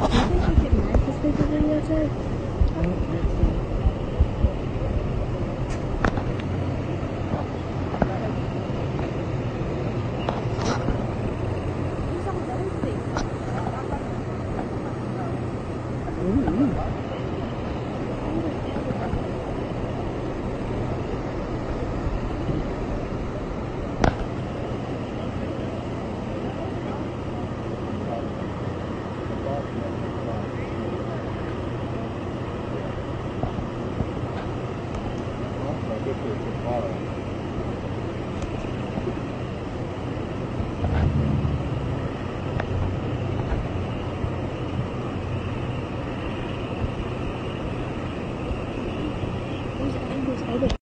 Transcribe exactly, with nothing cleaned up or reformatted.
Do you think we can mark this paper videotape? I don't think so.